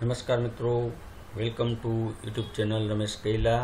નમસ્કાર મિત્રો, welcome to YouTube channel Ramesh Kaila.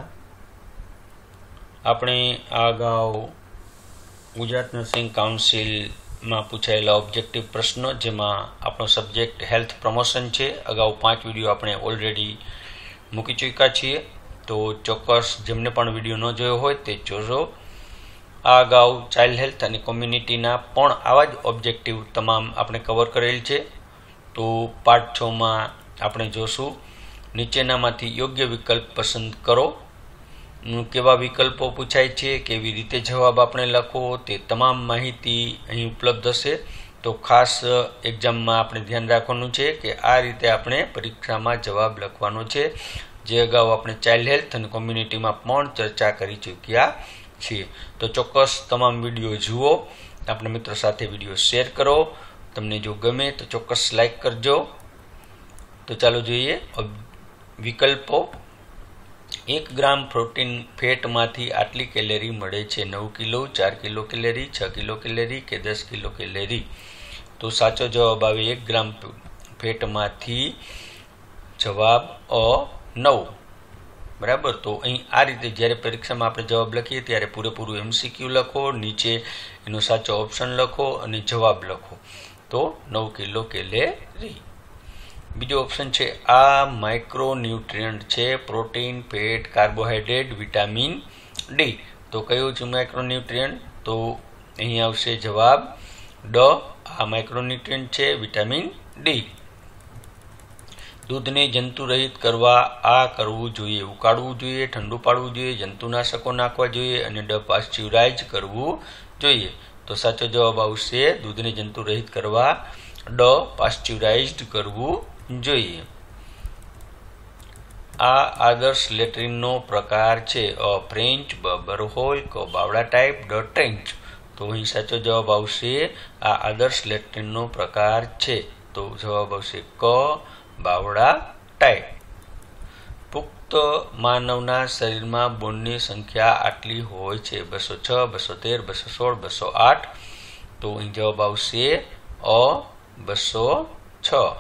આપણે આ અગાઉ ગુજરાત નર્સિંગ કાઉન્સિલમાં પૂછાયેલા ઓબ્જેક્ટિવ પ્રશ્નો, જેમાં આપણો સબ્જેક્ટ હેલ્થ પ્રમોશન છે, અગાઉ 5 વિડીયો આપણે ઓલરેડી મૂકી ચૂક્યા છીએ। તો ચોક્કસ જેમને પણ વિડીયો ન જોયો હોય તે જોજો। આ અગાઉ ચાઇલ્ડ હેલ્થ અને કોમ્યુનિટીના પણ આવા જ ઓબ્જેક્ટિવ તમામ આપણે કવર કરેલ છે। તો પાર્ટ 6 માં આપણે જોશું નીચેનામાંથી યોગ્ય વિકલ્પ પસંદ કરો। કેવા વિકલ્પો પૂછાય છે, કેવી રીતે જવાબ આપણે લખવો, તે તમામ માહિતી અહીં ઉપલબ્ધ હશે। તો ખાસ એક્ઝામમાં આપણે ધ્યાન રાખવાનું છે કે આ રીતે આપણે પરીક્ષામાં જવાબ લખવાનો છે, જે અગાઉ આપણે ચાઇલ્ડ હેલ્થ અને કોમ્યુનિટીમાં પણ ચર્ચા કરી ચૂક્યા છીએ। તો ચોક્કસ તમામ વિડીયો જુઓ, આપણા મિત્રો સાથે વિડીયો શેર કરો। તમને જો ગમે તો ચોક્કસ લાઈક કરજો। તો ચાલો જોઈએ વિકલ્પો। 1 ગ્રામ પ્રોટીન ફેટમાંથી આટલી કેલેરી મળે છે, 9 kilo, 4 kilo calorie, 6 kilo calorie કે 10 કિલો કેલેરી। તો સાચો જવાબ આવે 1 ગ્રામ ફેટમાંથી જવાબ અ 9, બરાબર। તો અહીં આ રીતે જ્યારે પરીક્ષામાં આપણે જવાબ લખીએ ત્યારે પૂરેપૂરું MCQ લખો, નીચે એનો સાચો ઓપ્શન લખો અને જવાબ લખો। તો 9 કિલો કેલેરી। બીજો ઓપ્શન છે આ માઇક્રોન્યુટ્રિયન્ટ છે, protein, fat, carbohydrate, vitamin D. તો કયું છે માઇક્રોન્યુટ્રિયન્ટ? તો અહીં આવશે જવાબ ડ, આ માઇક્રોન્યુટ્રિયન્ટ છે વિટામિન ડી। દૂધને જંતુરહિત કરવા આ કરવું જોઈએ, ઉકાળવું જોઈએ, ઠંડુ પાડવું જોઈએ, જંતુનાશકો નાખવા જોઈએ અને પાસ્ચ્યુરાઇઝ કરવું જોઈએ। તો સાચો જવાબ આવશે દૂધને જંતુરહિત કરવા ડ, પાસ્ચ્યુરાઇઝ્ડ કરવું જોઈએ। આ આદર્શ લેટ્રિનનો પ્રકાર છે, અ ફ્રેન્ચ, બ બરહોલ, ક બાવડા ટાઈપ, ડ ટ્રેન્ચ। તો અહીં સાચો જવાબ આવશે આ આદર્શ લેટ્રિનનો પ્રકાર છે, તો જવાબ આવશે ક બાવડા ટાઈપ। પુખ્ત માનવના શરીરમાં બોનની સંખ્યા આટલી હોય છે, 206, 213, 216, 208। તો અહીં જવાબ આવશે અ 206।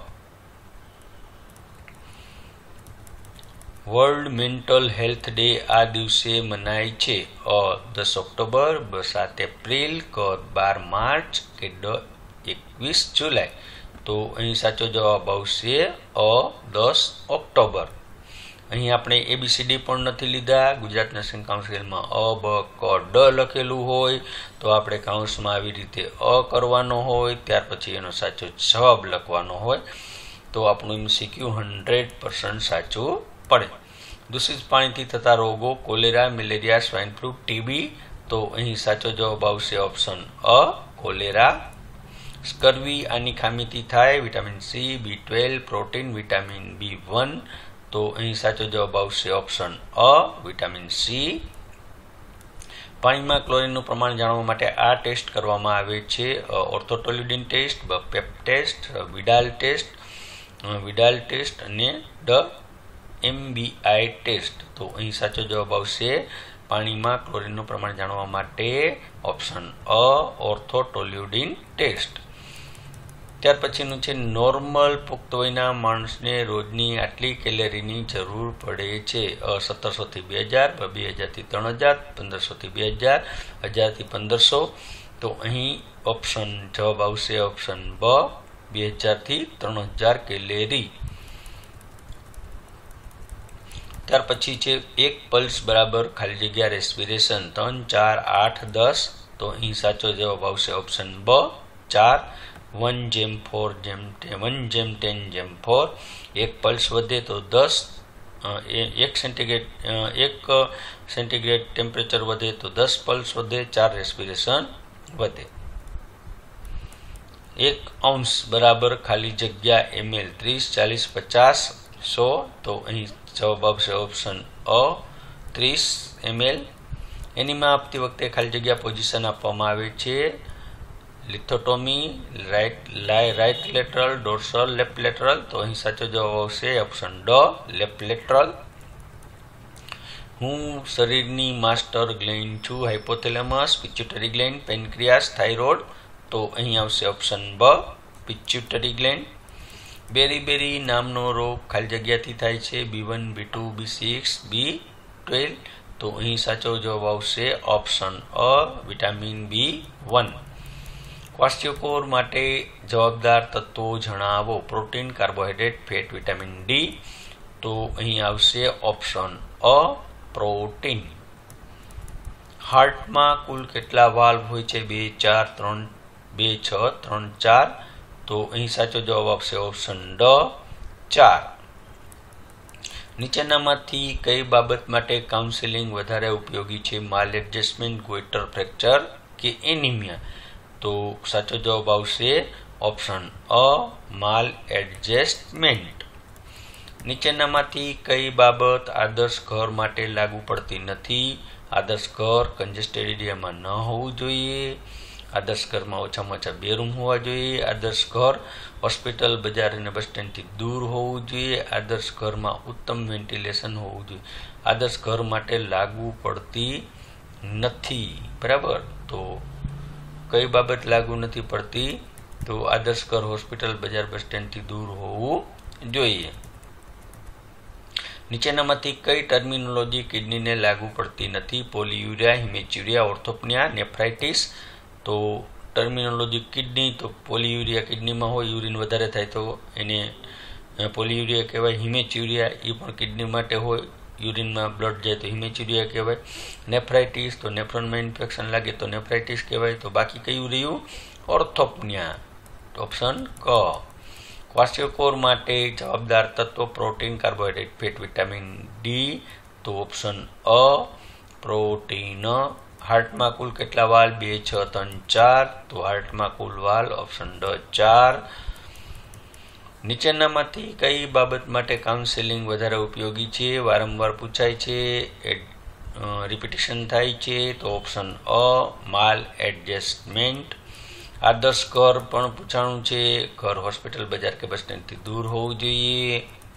વર્લ્ડ મેન્ટલ હેલ્થ ડે આ દિવસે મનાય છે, અ 10 ઓક્ટોબર, બ 7 એપ્રિલ, ક 12 માર્ચ કે ડ 21 જુલાઈ। તો અહીં સાચો જવાબ આવશે અ 10 ઓક્ટોબર। અહીં આપણે ABCD પણ નથી લીધા। ગુજરાત નર્સિંગ કાઉન્સિલમાં અ બ ક ડ લખેલું હોય તો આપણે કાઉન્સમાં આવી રીતે અ કરવાનો હોય, ત્યાર પછી એનો સાચો જવાબ લખવાનો હોય, તો આપણું MCQ 100% સાચું પડે। દૂષિત પાણીથી થતા રોગો, cholera, malaria, swine flu, TB। તો અહીં સાચો જવાબ આવશે ઓપ્શન અ કોલેરા। સ્કર્વી આની ખામીથી થાય, vitamin C, B12, protein, vitamin B1। તો અહીં સાચો જવાબ આવશે ઓપ્શન અ વિટામિન C। પાણીમાં ક્લોરીનનું પ્રમાણ જાણવા માટે આ ટેસ્ટ કરવામાં આવે છે, ઓર્થોટોલ્યુડિન ટેસ્ટ, બ પેપ ટેસ્ટ, વિડાલ ટેસ્ટ અને ડ MBI ટેસ્ટ। તો અહીં સાચો જવાબ આવશે પાણીમાં ક્લોરીનનું પ્રમાણ જાણવા માટે ઓપ્શન અ ઓર્થોટોલ્યુડિન ટેસ્ટ। ત્યાર પછીનું છે નોર્મલ પુખ્ત વયના માણસને રોજની આટલી કેલેરીની જરૂર પડે છે, 1700 થી 2000, 2000 થી 3000, 1500 થી 2000, 1000 થી 1500। તો અહીં ઓપ્શન જવાબ આવશે ઓપ્શન બ 2000 થી 3000 કેલેરી। ત્યાર પછી છે એક પલ્સ બરાબર ખાલી જગ્યા રેસ્પિરેશન 3, 4, 8, 10। તો અહીં સાચો જવાબ આવશે ઓપ્શન બ 4, 1:4:10:4। એક પલ્સ વધે તો 10, 1 સેન્ટીગ્રેડ ટેમ્પરેચર વધે તો 10 પલ્સ વધે, 4 રેસ્પિરેશન વધે। 1 અંશ બરાબર ખાલી જગ્યા ml 30, 40, 50, 100। તો અહીં જવાબ આવશે ઓપ્શન અ 30 ml। એનીમાં આપતી વખતે ખાલી જગ્યા પોઝિશન આપવામાં આવે છે, lithotomy, right lateral, dorsal, left lateral. તો અહીં સાચો જવાબ આવશે ઓપ્શન ડ લેફ્ટ લેટરલ। હું શરીરની માસ્ટર ગ્લેન્ડ છું, hypothalamus, pituitary gland, pancreas, thyroid. તો અહીં આવશે ઓપ્શન બ પિટ્યુટરી ગ્લેન્ડ। બેરી નામનો રોગ ખાલી જગ્યાથી થાય છે B1, B2, B6, B12. તો અહીં સાચો જવાબ આવશે ઓપ્શન અ, વિટામિન B1. ક્વાસ્ટિયોકોર માટે જવાબદાર તત્વો જણાવો. Protein, carbohydrate, fat, vitamin D. તો અહીં આવશે ઓપ્શન અ, પ્રોટીન. હાર્ટમાં કુલ કેટલા વાલ્વ હોય છે? 2, 4, 3, 2, 6, 3, 4. તો અહીં સાચો જવાબ આવશે ઓપ્શન ડ, 4. નીચેનામાંથી કઈ બાબત માટે કાઉન્સેલિંગ વધારે ઉપયોગી છે? માલ એડજસ્ટમેન્ટ, ગોઈટર ફ્રેક્ચર કે એનિમિયા? તો સાચો જવાબ આવશે ઓપ્શન અ, માલ એડજસ્ટમેન્ટ. નીચેનામાંથી કઈ બાબત આદર્શ ઘર માટે લાગુ પડતી નથી? આદર્શ ઘર કન્જેસ્ટેડ એરિયામાં ન હોવું જોઈએ. આદર્શ ઘરમાં ઓછામાં ઓછા 2 રૂમ હોવા જોઈએ. આદર્શ ઘર હોસ્પિટલ, બજાર અને બસ સ્ટેન્ડથી દૂર હોવું જોઈએ. આદર્શ ઘરમાં ઉત્તમ વેન્ટિલેશન હોવું જોઈએ. આદર્શ ઘર માટે લાગુ પડતી નથી. બરાબર. તો કઈ બાબત લાગુ નથી પડતી? તો આદર્શ ઘર હોસ્પિટલ, બજાર, બસ સ્ટેન્ડથી દૂર હોવું જોઈએ. નીચેનામાંથી કઈ ટર્મિનોલોજી કિડનીને લાગુ પડતી નથી? પોલીયુરિયા, હિમેચ્યુરિયા, ઓર્થોપનિયા, નેફ્રાઇટિસ. તો ટર્મિનોલોજી કિડની, તો પોલીયુરિયા કિડનીમાં હોય, યુરિન વધારે થાય તો એને પોલીયુરિયા કહેવાય. હિમેચ્યુરિયા એ પણ કિડની માટે હોય, યુરિનમાં બ્લડ જાય તો હિમેચ્યુરિયા કહેવાય. નેફ્રાઇટિસ, તો નેફ્રોનમાં ઇન્ફેક્શન લાગે તો નેફ્રાઇટિસ કહેવાય. તો બાકી કયું રહ્યું? ઓર્થોપનિયા. ઓપ્શન ક. ક્વાસ્ટિયોકોર માટે જવાબદાર તત્વો protein, carbohydrate, fat, vitamin D. તો ઓપ્શન અ, પ્રોટીન. હાર્ટમાં કુલ કેટલા વાલ્વ? 2, 6, 3, 4. તો હાર્ટમાં કુલ વાલ્વ ઓપ્શન ડ, 4. નીચેનામાંથી કઈ બાબત માટે કાઉન્સેલિંગ વધારે ઉપયોગી છે? વારંવાર પૂછાય છે, રિપીટેશન થાય છે. તો ઓપ્શન અ, માલ એડજસ્ટમેન્ટ. આદર્શ ઘર પણ પૂછાણું છે. ઘર હોસ્પિટલ, બજાર કે બસ સ્ટેન્ડથી દૂર હોવું જોઈએ.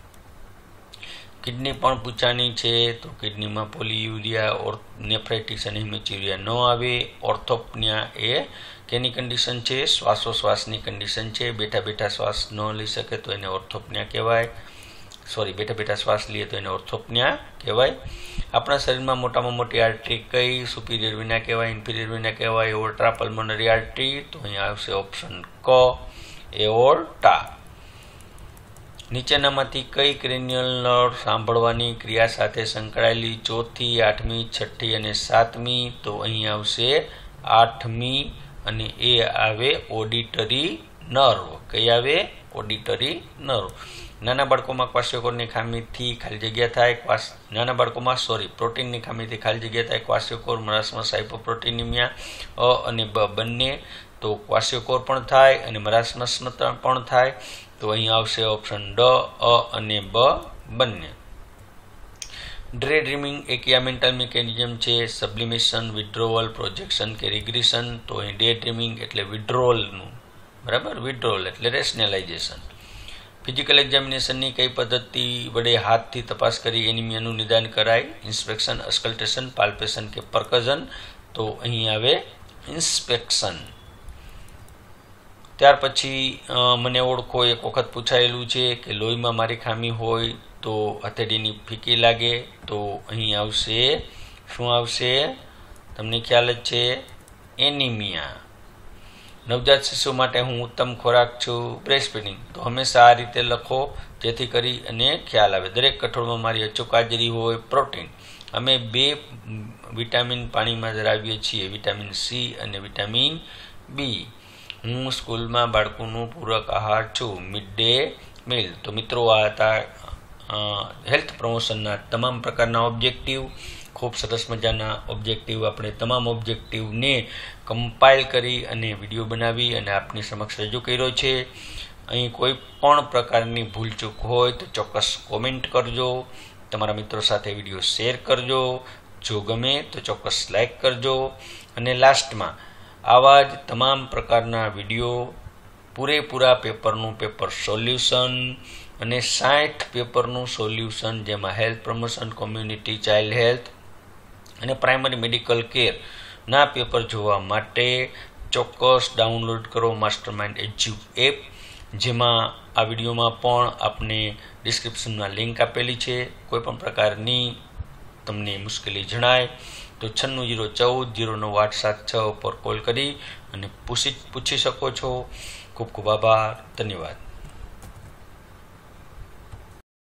કિડની પણ પૂછાણી છે. તો કિડનીમાં પોલીયુરિયા, નેફ્રાઇટિસ અને હિમેચ્યુરિયા ન આવે. ઓર્થોપનિયા એ કેની કન્ડિશન છે? શ્વાસોશ્વાસની કન્ડિશન છે. બેઠા શ્વાસ ન લઈ શકે તો એને ઓર્થોપનિયા કહેવાય. બેઠા શ્વાસ લઈએ તો એને ઓર્થોપનિયા કહેવાય. આપણા શરીરમાં મોટામાં મોટી આર્ટરી કઈ? સુપિરિયર વિના કહેવાય, ઇન્ફિરિયર વિના કહેવાય, એઓર્ટા, પલ્મોનરી આર્ટરી. તો અહીંયા આવશે ઓપ્શન ક, એઓર્ટા. નીચેનામાંથી કઈ ક્રેનિયલ નર્વ સાંભળવાની ક્રિયા સાથે સંકળાયેલી? 4th, 8th, 6th અને 7th. તો અહીં આવશે 8મી અને એ આવે ઓડિટરી નર્વ. કઈ આવે? Auditory nerve. નાના બાળકોમાં ક્વાસ્ટિયોકોરની ખામીથી ખાલી જગ્યા થાય. નાના બાળકોમાં પ્રોટીનની ખામીથી ખાલી જગ્યા થાય. ક્વાસ્ટિયોકોર, મરાસમસ, હાઇપોપ્રોટીનિમિયા અ અને બ બંને. તો ક્વાસ્ટિયોકોર પણ થાય અને મરાસમસ પણ થાય. તો અહીં આવશે ઓપ્શન ડ, અ અને બ બંને. ડ્રે ડ્રીમિંગ એ કયા મેન્ટલ મિકેનિઝમ છે? સબ્લિમેશન, વિડ્રોવલ, પ્રોજેક્શન કે રિગ્રેશન? તો અહીં ડે ડ્રીમિંગ એટલે વિડ્રોવલનું. બરાબર. વિડ્રોવલ એટલે રેશનલાઇઝેશન. ફિઝિકલ એક્ઝામિનેશનની કઈ પદ્ધતિ વડે હાથથી તપાસ કરી એનિમિયાનું નિદાન કરાય? ઇન્સ્પેક્શન, અસ્કલ્ટેશન, પાલ્પેશન કે પરકઝન? તો અહીં આવે ઇન્સ્પેક્શન. ત્યાર પછી મને ઓળખો એક વખત પૂછાયેલું છે કે લોહીમાં મારી ખામી હોય તો હથેળીની ફીકી લાગે. તો અહીં આવશે, શું આવશે? તમને ખ્યાલ જ છે, એનિમિયા. નવજાત શિશુ માટે હું ઉત્તમ ખોરાક છું, બ્રેસ્ટ ફીડિંગ. તો હંમેશા આ રીતે લખો જેથી કરી અને ખ્યાલ આવે. દરેક કઠોળમાં મારી અચૂક હાજરી હોય. પ્રોટીન. અમે 2 વિટામિન પાણીમાં ધરાવીએ છીએ, વિટામિન સી અને વિટામિન બી. હું સ્કૂલમાં બાળકોનું પૂરક આહાર છું, મિડ ડે મીલ. તો મિત્રો આ હતા હેલ્થ પ્રમોશનના તમામ પ્રકારના ઓબ્જેક્ટિવ. ખૂબ સરસ મજાના ઓબ્જેક્ટિવ આપણે તમામ ઓબ્જેક્ટિવને કમ્પાઇલ કરી અને વિડીયો બનાવી અને આપની સમક્ષ રજૂ કર્યો છે. અહીં કોઈ પણ પ્રકારની ભૂલચૂક હોય તો ચોક્કસ કોમેન્ટ કરજો. તમારા મિત્રો સાથે વિડીયો શેર કરજો. જો ગમે તો ચોક્કસ લાઈક કરજો. અને લાસ્ટમાં આવા જ તમામ પ્રકારના વિડીયો, પૂરેપૂરા પેપરનું પેપર સોલ્યુશન અને 60 પેપરનું સોલ્યુશન, જેમાં health promotion, community, child health અને પ્રાઇમરી મેડિકલ કેર ના પેપર જોવા માટે ચોક્કસ ડાઉનલોડ કરો માસ્ટરમાઇન્ડ એજ્યુ એપ, જેમાં આ વિડીયોમાં પણ આપને ડિસ્ક્રિપ્શનમાં લિંક આપેલી છે. કોઈપણ પ્રકારની તમને મુશ્કેલી જણાય તો 9601409876 પર કોલ કરી અને પૂછી શકો છો. ખૂબ ખૂબ આભાર. ધન્યવાદ.